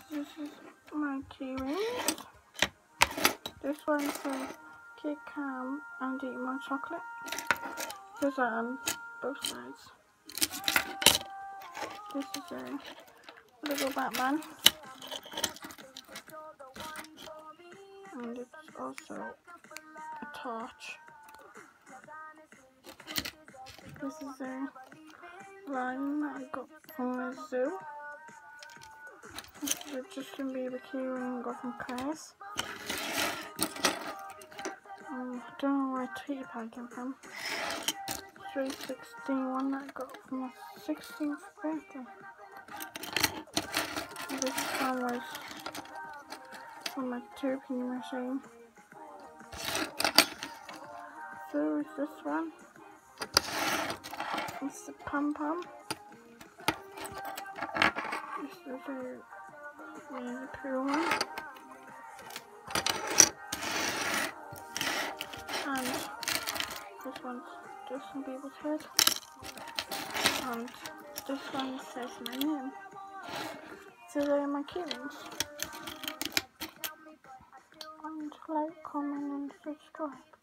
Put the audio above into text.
This is my keyring. This one says Kid Cam and Eat My Chocolate. There's on both sides. This is a little Batman. And it's also a torch. This is a line that I got from the zoo. This is a Justin Bieber keyring got from Claire's. I don't know where Tweety Pie came from. 316 one that I got from my 16th birthday. And this one was from my 2p machine. So is this one. It's the Pom Pom. This is a Winnie the Pooh one. And this one's Justin Bieber's head. And this one says my name. So they are my keyrings. And like, comment and subscribe.